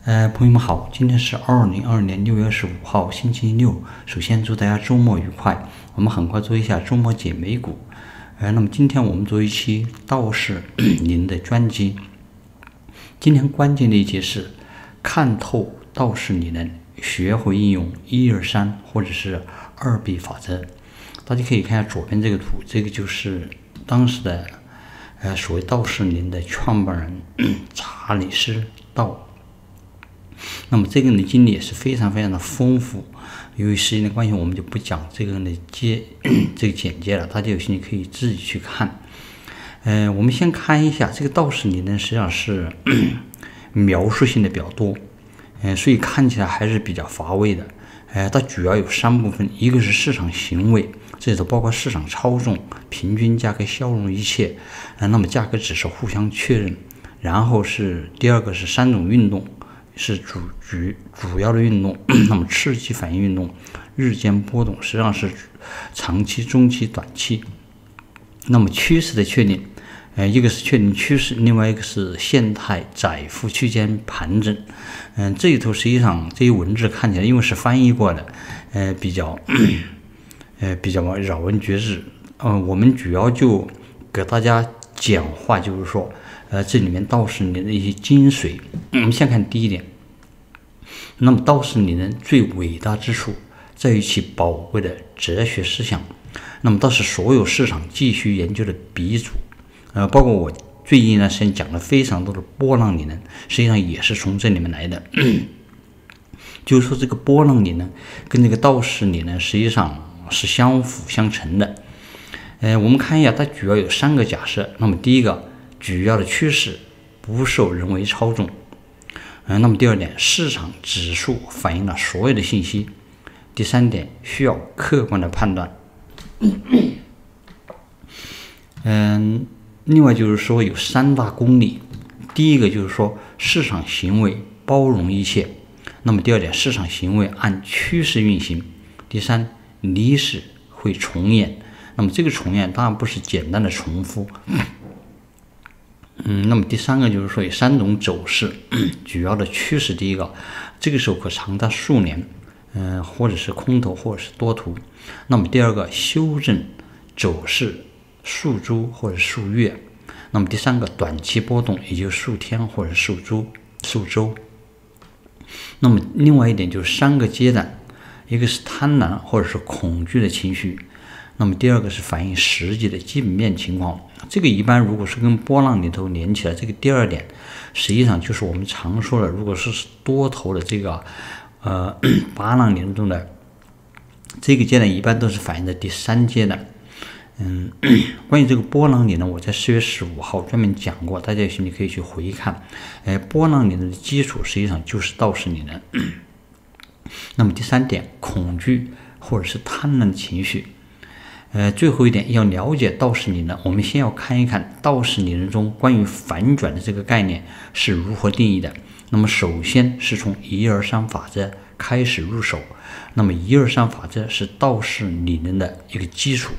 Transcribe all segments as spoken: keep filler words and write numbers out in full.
呃，朋友们好，今天是二零二二年六月二十五号，星期六。首先祝大家周末愉快。我们很快做一下周末解美股。呃，那么今天我们做一期道氏您的专辑。今天关键的一节是看透道氏理论，学会应用一二三或者是二 B 法则。大家可以看一下左边这个图，这个就是当时的呃所谓道氏理论的创办人查理斯道。那么这个人的经历也是非常非常的丰富，由于时间的关系，我们就不讲这个人的介这个简介了，大家有兴趣可以自己去看。呃，我们先看一下这个道氏理论，实际上是描述性的比较多，呃，所以看起来还是比较乏味的。呃，它主要有三部分，一个是市场行为，这里头包括市场操纵、平均价格消融一切，呃，那么价格指数互相确认，然后是第二个是三种运动。是主主主要的运动，那么刺激反应运动、日间波动，实际上是长期、中期、短期。那么趋势的确定，呃，一个是确定趋势，另外一个是现态窄幅区间盘整。嗯、呃，这里头实际上这些文字看起来，因为是翻译过的，呃，比较呃比较扰人觉知。呃，我们主要就给大家讲话，就是说。呃，这里面道氏理论的一些精髓。我们先看第一点，那么道氏理论最伟大之处在于其宝贵的哲学思想，那么它是所有市场继续研究的鼻祖。呃，包括我最近一段时间讲了非常多的波浪理论，实际上也是从这里面来的。就是说，这个波浪理论跟这个道氏理论实际上是相辅相成的。呃，我们看一下，它主要有三个假设。那么第一个，主要的趋势不受人为操纵。嗯，那么第二点，市场指数反映了所有的信息。第三点，需要客观的判断。嗯，另外就是说有三大公理。第一个就是说市场行为包容一切。那么第二点，市场行为按趋势运行。第三，历史会重演。那么这个重演当然不是简单的重复。嗯，那么第三个就是说有三种走势，主要的趋势。第一个，这个时候可长达数年，嗯、呃，或者是空头，或者是多头。那么第二个，修正走势数周或者数月。那么第三个，短期波动，也就是数天或者数周数周。那么另外一点就是三个阶段，一个是贪婪或者是恐惧的情绪。那么第二个是反映实际的基本面情况，这个一般如果是跟波浪里头连起来，这个第二点实际上就是我们常说的，如果是多头的这个呃八浪理论中的这个阶段，一般都是反映在第三阶段。嗯，关于这个波浪理论，我在四月十五号专门讲过，大家有兴趣可以去回看。呃，波浪理论的基础实际上就是道氏理论。那么第三点，恐惧或者是贪婪的情绪。呃，最后一点，要了解道氏理论，我们先要看一看道氏理论中关于反转的这个概念是如何定义的。那么首先是从一二三法则开始入手。那么一二三法则是道氏理论的一个基础。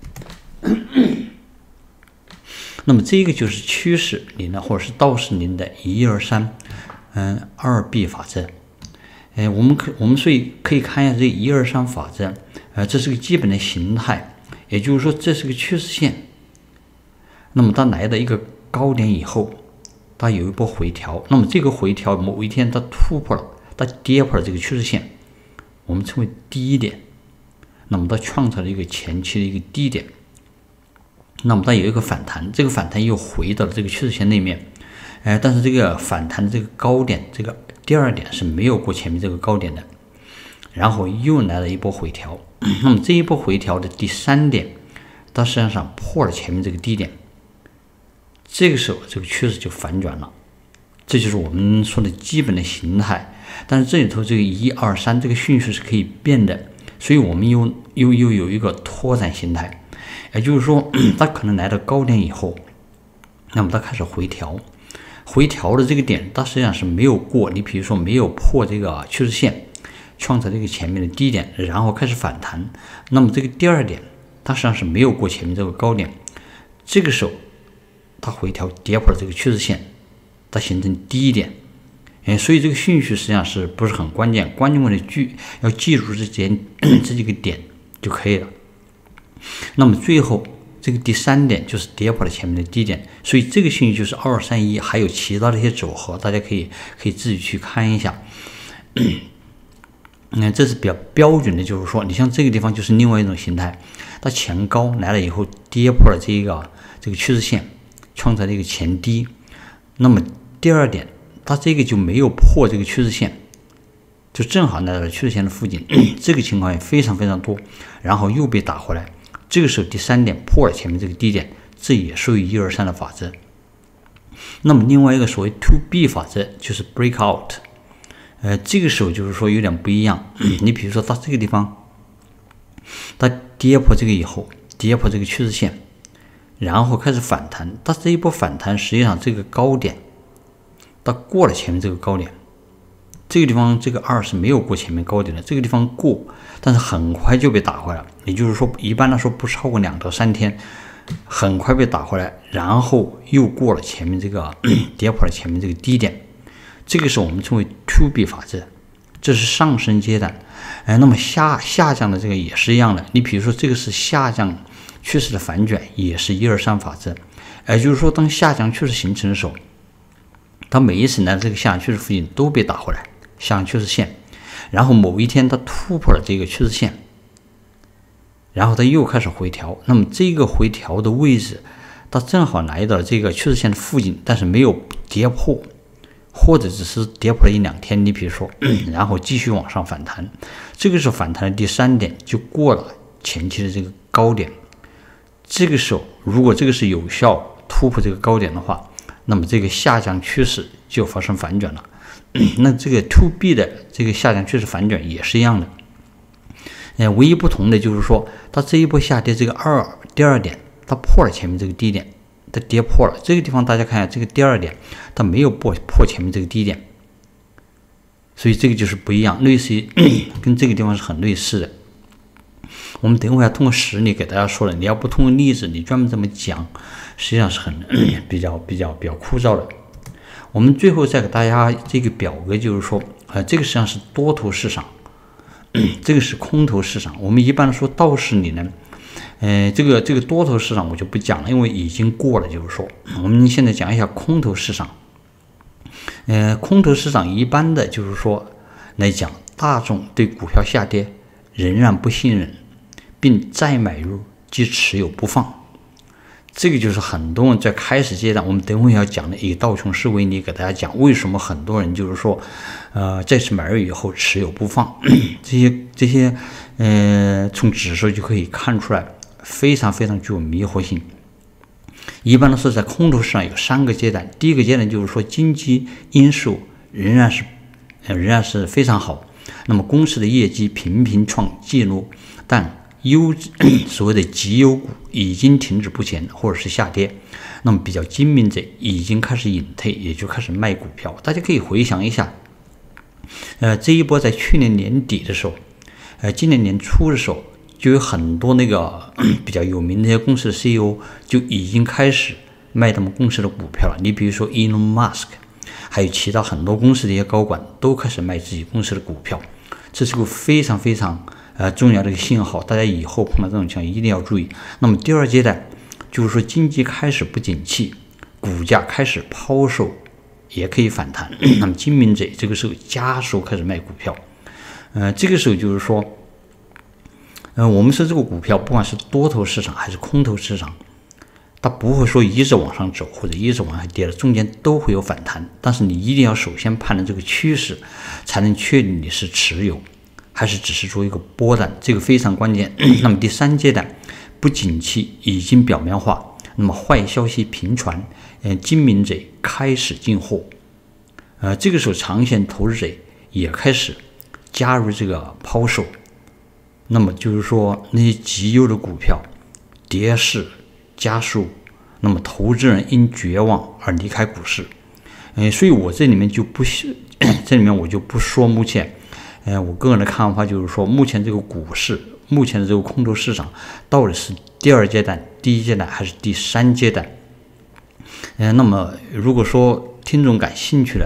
那么这个就是趋势理论或者是道氏理论的一二三，嗯，二 B 法则。呃，我们可我们所以可以看一下这一二三法则，呃，这是个基本的形态。也就是说，这是个趋势线。那么它来到一个高点以后，它有一波回调。那么这个回调某一天它突破了，它跌破了这个趋势线，我们称为低点。那么它创造了一个前期的一个低点。那么它有一个反弹，这个反弹又回到了这个趋势线那面。呃，但是这个反弹的这个高点，这个第二点是没有过前面这个高点的。然后又来了一波回调。那么这一波回调的第三点，它实际上破了前面这个低点，这个时候这个趋势就反转了，这就是我们说的基本的形态。但是这里头这个一二三这个迅速是可以变的，所以我们又又又有一个拓展形态，也就是说它可能来到高点以后，那么它开始回调，回调的这个点它实际上是没有过，你比如说没有破这个趋势线，创造这个前面的低点，然后开始反弹。那么这个第二点，它实际上是没有过前面这个高点，这个时候它回调跌破了这个趋势线，它形成低点， 哎，所以这个顺序实际上是不是很关键？关键问题记要记住这几这几个点就可以了。那么最后这个第三点就是跌破了前面的低点，所以这个顺序就是二三一，还有其他的一些组合，大家可以可以自己去看一下。嗯，这是比较标准的，就是说，你像这个地方就是另外一种形态，它前高来了以后跌破了这个这个趋势线，创造了一个前低。那么第二点，它这个就没有破这个趋势线，就正好来到了趋势线的附近，这个情况也非常非常多，然后又被打回来。这个时候第三点破了前面这个低点，这也属于一二三的法则。那么另外一个所谓 to B 法则就是 breakout。呃，这个时候就是说有点不一样。你比如说到这个地方，它跌破这个以后，跌破这个趋势线，然后开始反弹。它这一波反弹，实际上这个高点，它过了前面这个高点，这个地方这个二是没有过前面高点的，这个地方过，但是很快就被打回来。也就是说，一般来说不超过两到三天，很快被打回来，然后又过了前面这个跌破了前面这个低点。这个是我们称为 to B 法则，这是上升阶段。哎，那么下下降的这个也是一样的。你比如说这个是下降趋势的反转，也是一二三法则。也就是说，当下降趋势形成的时候，它每一次来这个下降趋势附近都被打回来，下降趋势线，然后某一天它突破了这个趋势线，然后它又开始回调。那么这个回调的位置，它正好来到这个趋势线的附近，但是没有跌破。或者只是跌破了一两天，你比如说，然后继续往上反弹，这个时候反弹的第三点就过了前期的这个高点。这个时候，如果这个是有效突破这个高点的话，那么这个下降趋势就发生反转了。那这个 to B 的这个下降趋势反转也是一样的，呃，唯一不同的就是说，它这一波下跌这个二第二点，它破了前面这个低点。它跌破了这个地方，大家看一下，这个第二点它没有破破前面这个低点，所以这个就是不一样，类似于跟这个地方是很类似的。我们等会儿要通过实例给大家说了，你要不通过例子，你专门这么讲，实际上是很比较比较比较枯燥的。我们最后再给大家这个表格，就是说，呃，这个实际上是多头市场，这个是空头市场。我们一般说道氏理论。呃，这个这个多头市场我就不讲了，因为已经过了。就是说，我们现在讲一下空头市场。呃，空头市场一般的就是说来讲，大众对股票下跌仍然不信任，并再买入即持有不放。这个就是很多人在开始阶段，我们等会要讲的以道琼斯为例，给大家讲为什么很多人就是说，呃，再次买入以后持有不放。这些这些，呃，从指数就可以看出来。非常非常具有迷惑性。一般来说，在空头市场有三个阶段。第一个阶段就是说，经济因素仍然是仍然是非常好，那么公司的业绩频频创纪录，但优所谓的绩优股已经停止不前或者是下跌，那么比较精明者已经开始隐退，也就开始卖股票。大家可以回想一下，呃，这一波在去年年底的时候，呃，今年年初的时候。就有很多那个比较有名的一些公司的 C E O 就已经开始卖他们公司的股票了。你比如说 Elon Musk， 还有其他很多公司的一些高管都开始卖自己公司的股票，这是个非常非常呃重要的一个信号。大家以后碰到这种情况一定要注意。那么第二阶段就是说经济开始不景气，股价开始抛售，也可以反弹。那么精明者这个时候加速开始卖股票，呃，这个时候就是说。呃，我们说这个股票，不管是多头市场还是空头市场，它不会说一直往上走或者一直往下跌的，中间都会有反弹。但是你一定要首先判断这个趋势，才能确定你是持有还是只是做一个波段，这个非常关键。那么第三阶段，不景气已经表面化，那么坏消息频传，呃，精明者开始进货，呃，这个时候长线投资者也开始加入这个抛售。那么就是说，那些绩优的股票跌势加速，那么投资人因绝望而离开股市。呃，所以我这里面就不这里面我就不说目前，呃，我个人的看法就是说，目前这个股市，目前的这个空头市场到底是第二阶段、第一阶段还是第三阶段？呃，那么如果说听众感兴趣的，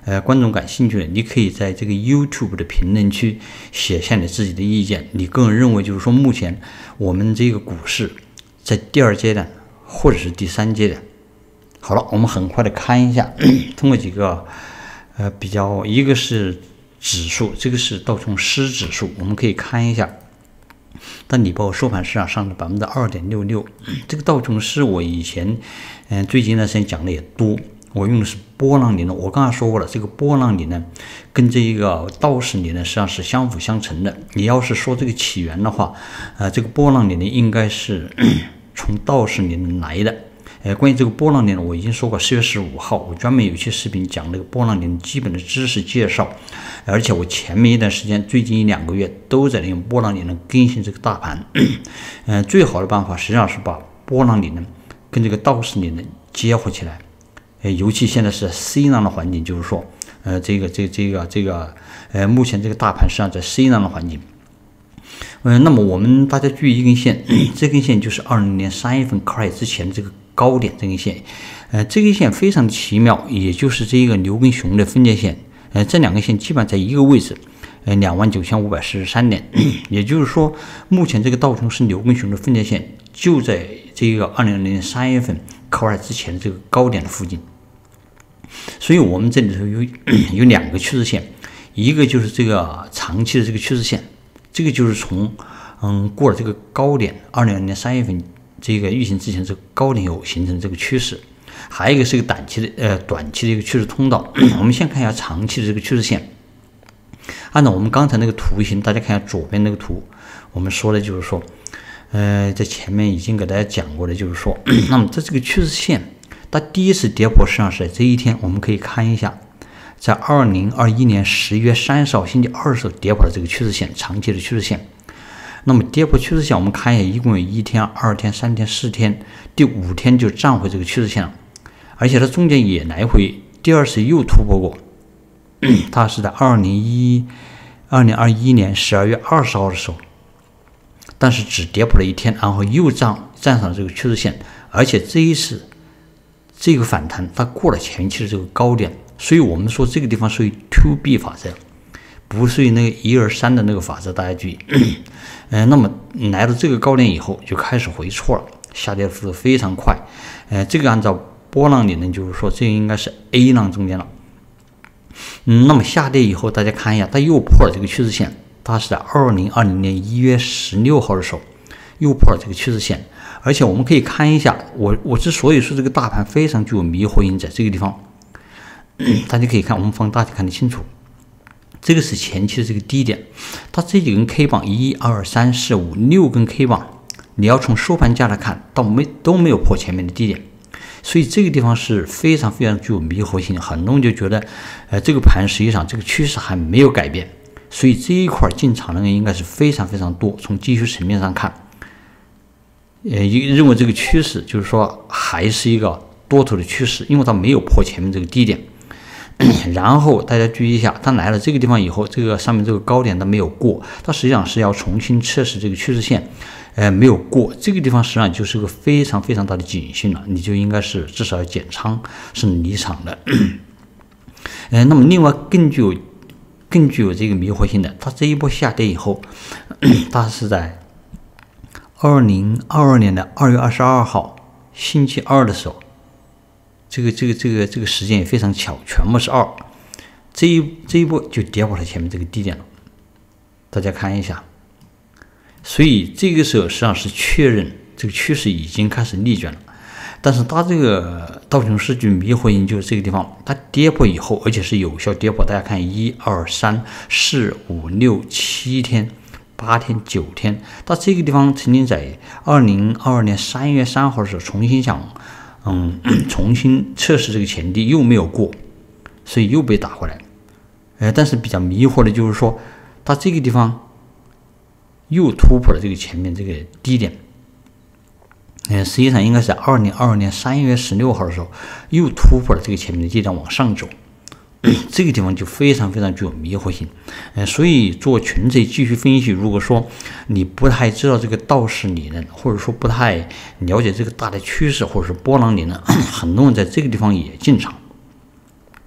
呃观众感兴趣的，你可以在这个 YouTube 的评论区写下你自己的意见。你个人认为就是说，目前我们这个股市在第二阶段或者是第三阶段。好了，我们很快的看一下，通过几个呃比较，一个是指数，这个是道琼斯指数，我们可以看一下。但礼拜五收盘市场上的百分之二点六六，这个道琼斯我以前，嗯、呃，最近一段时间讲的也多，我用的是波浪理论。我刚才说过了，这个波浪理论跟这一个道氏理论实际上是相辅相成的。你要是说这个起源的话，呃，这个波浪理论应该是从道氏理论来的。呃，关于这个波浪理论，我已经说过，四月十五号我专门有一期视频讲这个波浪理论基本的知识介绍，而且我前面一段时间，最近一两个月都在用波浪理论更新这个大盘。呃，最好的办法实际上是把波浪理论跟这个道氏理论结合起来。呃，尤其现在是 C 浪的环境，就是说，呃，这个这个这个这个，呃，目前这个大盘实际上在 C 浪的环境。呃，那么我们大家注意一根线，这根线就是二零年三月份开之前这个高点这根线，呃，这根线非常的奇妙，也就是这个牛跟熊的分界线，呃，这两根线基本上在一个位置，呃，两万九千五百四十三点，也就是说，目前这个道琼斯牛跟熊的分界线就在这个二零年三月份开之前这个高点的附近，所以我们这里头有有两个趋势线，一个就是这个长期的这个趋势线。这个就是从嗯过了这个高点，二零年三月份这个预行之前这个高点有形成这个趋势，还有一个是一个短期的呃短期的一个趋势通道。我们先看一下长期的这个趋势线，按照我们刚才那个图形，大家看一下左边那个图，我们说的就是说，呃，在前面已经给大家讲过的，就是说，那么在这个趋势线，它第一次跌破实际上是在这一天，我们可以看一下。在二零二一年十月三十号星期二的时候跌破了这个趋势线，长期的趋势线。那么跌破趋势线，我们看一下，一共有一天、二天、三天、四天，第五天就站回这个趋势线了，而且它中间也来回第二次又突破过，它是在二零一二零二一年十二月二十号的时候，但是只跌破了一天，然后又站站上了这个趋势线，而且这一次这个反弹它过了前期的这个高点。所以我们说这个地方属于 two B 法则，不属于那个一二三的那个法则，大家注意。呃，那么来到这个高点以后就开始回错了，下跌的幅度非常快。呃，这个按照波浪理论就是说，这个应该是 A 浪中间了。嗯，那么下跌以后，大家看一下，它又破了这个趋势线，它是在二零二零年一月十六号的时候又破了这个趋势线，而且我们可以看一下，我我之所以说这个大盘非常具有迷惑性，在这个地方。大家可以看，我们放大就看得清楚，这个是前期的这个低点，它这几根 K 棒，一二三四五六根 K 棒，你要从收盘价来看，到没都没有破前面的低点，所以这个地方是非常非常具有迷惑性，很多人就觉得，呃，这个盘实际上这个趋势还没有改变，所以这一块进场的人应该是非常非常多。从技术层面上看，呃，认为这个趋势就是说还是一个多头的趋势，因为它没有破前面这个低点。然后大家注意一下，它来了这个地方以后，这个上面这个高点它没有过，它实际上是要重新测试这个趋势线，呃，没有过这个地方，实际上就是个非常非常大的警讯了，你就应该是至少要减仓，是离场的。呃，那么另外更具有更具有这个迷惑性的，它这一波下跌以后，它是在二零二二年的二月二十二号星期二的时候。这个这个这个这个时间也非常巧，全部是二，这一这一波就跌破了前面这个低点了，大家看一下。所以这个时候实际上是确认这个趋势已经开始逆转了，但是它这个道琼斯就迷惑性就是这个地方，它跌破以后，而且是有效跌破。大家看一二三四五六七天、八天、九天，它这个地方曾经在二零二二年三月三号的时候重新想。嗯，重新测试这个前低又没有过，所以又被打回来。呃，但是比较迷惑的就是说，它这个地方又突破了这个前面这个低点。呃，实际上应该是在二零二二年三月十六号的时候又突破了这个前面的低点往上走。这个地方就非常非常具有迷惑性，呃，所以做群贼继续分析，如果说你不太知道这个道氏理论，或者说不太了解这个大的趋势，或者是波浪理论，很多人在这个地方也进场。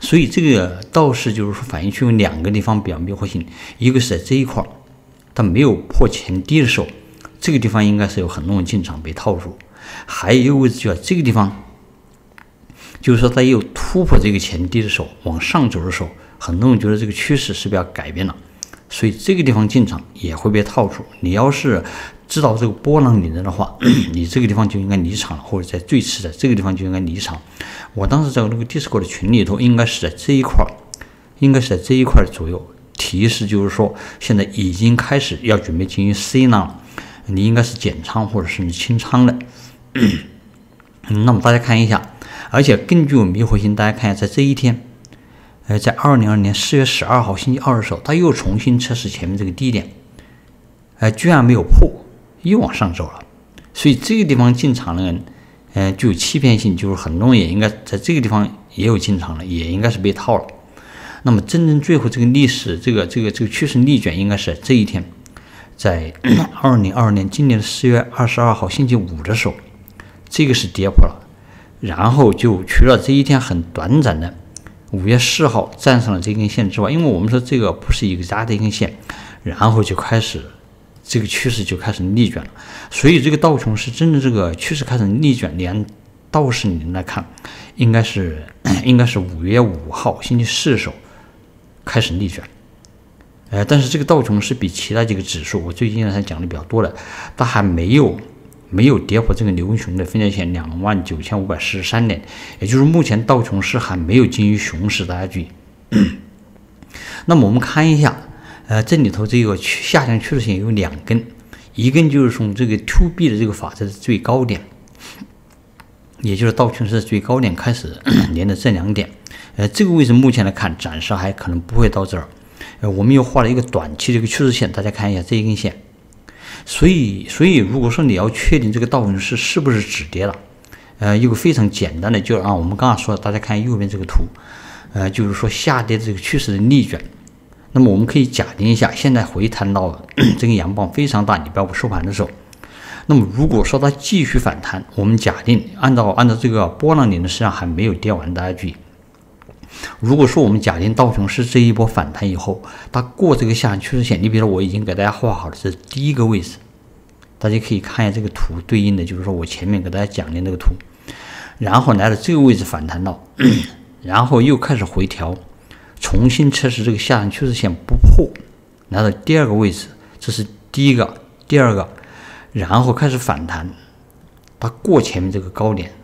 所以这个道氏就是说反映区有两个地方比较迷惑性，一个是在这一块，它没有破前低的时候，这个地方应该是有很多人进场被套住，还有一个位置就在这个地方，就是说它有突破这个前低的时候，往上走的时候，很多人觉得这个趋势是不是要改变了，所以这个地方进场也会被套住。你要是知道这个波浪理论的话，你这个地方就应该离场了，或者在最迟的这个地方就应该离场。我当时在那个 Discord 的群里头，应该是在这一块，应该是在这一块左右，提示就是说现在已经开始要准备进行 C 浪，你应该是减仓或者是清仓的。那么大家看一下，而且更具有迷惑性，大家看一下，在这一天，呃，在二零二二年四月十二号星期二的时候，它又重新测试前面这个低点，呃，居然没有破，又往上走了。所以这个地方进场的人，呃，具有欺骗性，就是很多人也应该在这个地方也有进场了，也应该是被套了。那么真正最后这个历史这个这个这个趋势逆转，应该是在这一天，在二零二二年今年的四月二十二号星期五的时候，这个是跌破了，然后就除了这一天很短暂的五月四号站上了这根线之外，因为我们说这个不是一个扎的一根线，然后就开始这个趋势就开始逆转了。所以这个道琼斯真正这个趋势开始逆转，连道氏理论来看，应该是应该是五月五号星期四的时候开始逆转。呃，但是这个道琼斯比其他几个指数，我最近才讲的比较多了，它还没有没有跌破这个牛熊的分界线两万九千五百四十三点，也就是目前道琼斯还没有进入熊市，大家注意。那么我们看一下，呃，这里头这个下降趋势线有两根，一根就是从这个 to B 的这个法则的最高点，也就是道琼斯的最高点开始连的这两点，呃，这个位置目前来看，暂时还可能不会到这儿。呃，我们又画了一个短期的一个趋势线，大家看一下这一根线。所以，所以如果说你要确定这个道琼斯是不是止跌了，呃，一个非常简单的，就按我们刚刚说的，大家看右边这个图，呃，就是说下跌这个趋势的逆转。那么我们可以假定一下，现在回弹到这个阳棒非常大，礼拜五收盘的时候，那么如果说它继续反弹，我们假定按照按照这个波浪理论，实际上还没有跌完，大家注意。如果说我们假定道琼斯这一波反弹以后，它过这个下降趋势线，你比如说我已经给大家画好了，这是第一个位置，大家可以看一下这个图对应的，就是说我前面给大家讲的那个图，然后来到这个位置反弹到，然后又开始回调，重新测试这个下降趋势线不破，来到第二个位置，这是第一个，第二个，然后开始反弹，它过前面这个高点，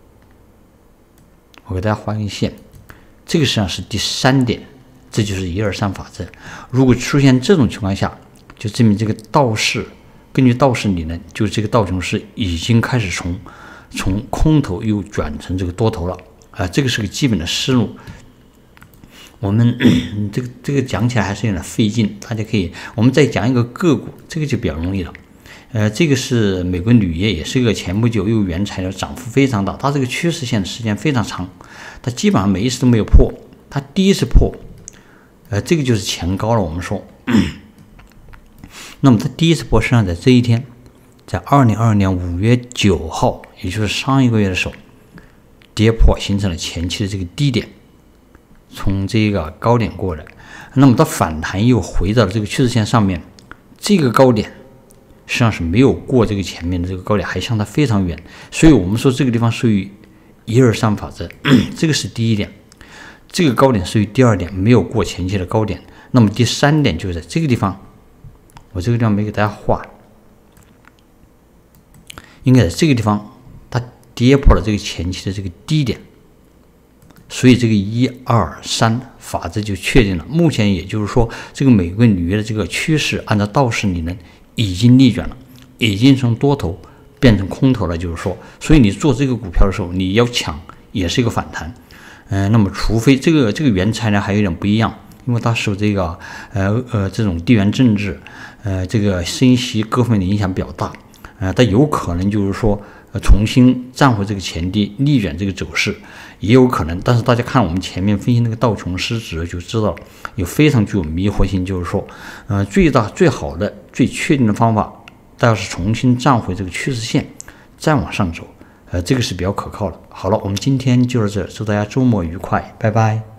我给大家画一个线。这个实际上是第三点，这就是一二三法则。如果出现这种情况下，就证明这个道氏，根据道氏理论，就这个道琼斯已经开始从从空头又转成这个多头了啊、呃，这个是个基本的思路。我们这个这个讲起来还是有点费劲，大家可以，我们再讲一个个股，这个就比较容易了。呃，这个是美国铝业，也是一个前不久又原材料涨幅非常大，它这个趋势线的时间非常长，它基本上每一次都没有破，它第一次破，呃，这个就是前高了。我们说，那么它第一次破实际上在这一天，在二零二二年五月九号，也就是上一个月的时候，跌破形成了前期的这个低点，从这个高点过来，那么它反弹又回到了这个趋势线上面，这个高点实际上是没有过这个前面的这个高点，还相差非常远，所以我们说这个地方属于一二三法则，这个是第一点。这个高点属于第二点，没有过前期的高点。那么第三点就是在这个地方，我这个地方没给大家画，应该在这个地方它跌破了这个前期的这个低点，所以这个一二三法则就确定了。目前也就是说，这个美国铝业的这个趋势，按照道氏理论已经逆转了，已经从多头变成空头了。就是说，所以你做这个股票的时候，你要抢也是一个反弹。嗯、呃，那么除非这个这个原材料还有点不一样，因为它受这个呃呃这种地缘政治，呃这个升息各方面的影响比较大，呃，它有可能就是说呃重新站回这个前低，逆转这个走势，也有可能。但是大家看我们前面分析那个道琼斯指数就知道了，有非常具有迷惑性，就是说，呃，最大最好的最确定的方法，大概是重新站回这个趋势线，再往上走，呃，这个是比较可靠的。好了，我们今天就到这，祝大家周末愉快，拜拜。